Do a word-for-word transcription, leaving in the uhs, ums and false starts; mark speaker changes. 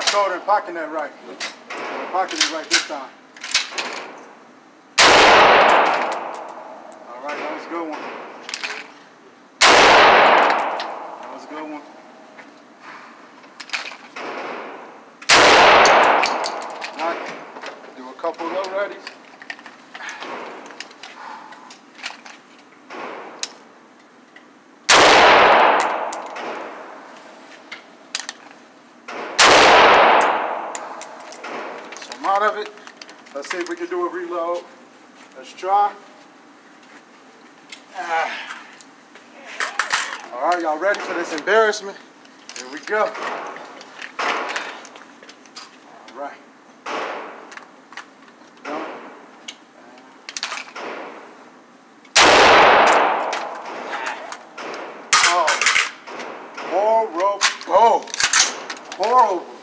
Speaker 1: shoulder and pocketing that right. Pocketing it right this time. All right, that was a good one. That was a good one. Now, do a couple of low readies. Out of it. Let's see if we can do a reload. Let's try. Ah. All right, y'all ready for this embarrassment? Here we go. All right. Oh, horrible, horrible.